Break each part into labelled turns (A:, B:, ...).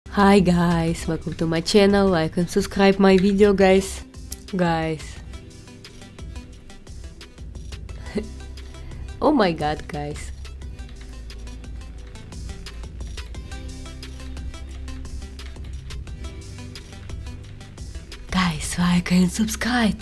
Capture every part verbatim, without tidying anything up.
A: Hi guys, welcome to my channel. Like and subscribe my video, guys. Guys. Oh my god, guys. Guys, like and subscribe.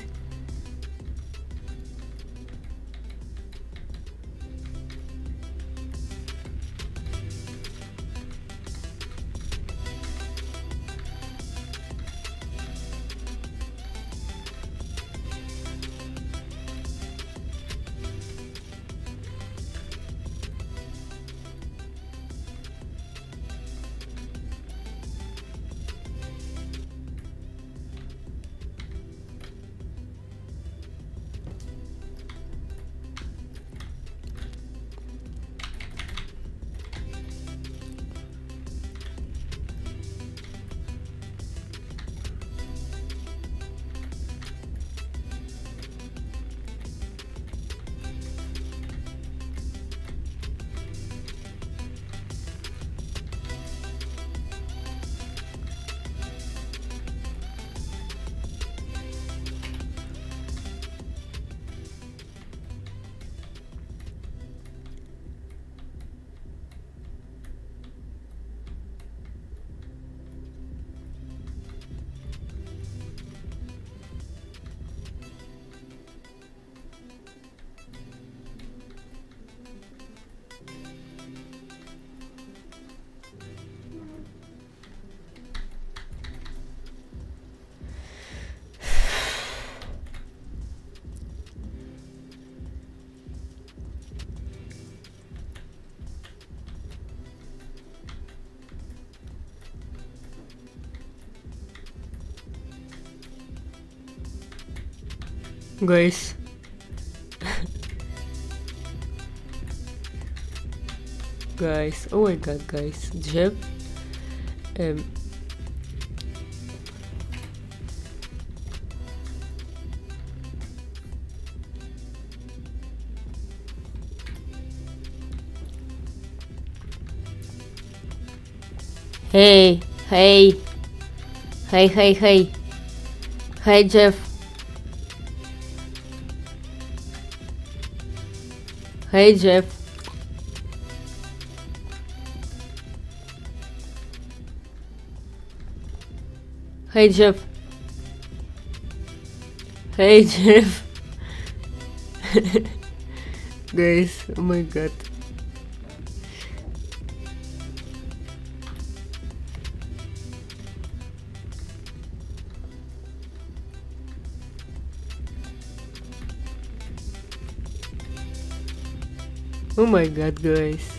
A: Guys. Guys, oh my god, guys. Jeff. Um. Hey, hey. Hey, hey, hey. Hey, Jeff. Hey, Jeff. Hey, Jeff. Hey, Jeff. Guys, oh my god. Oh my god, guys.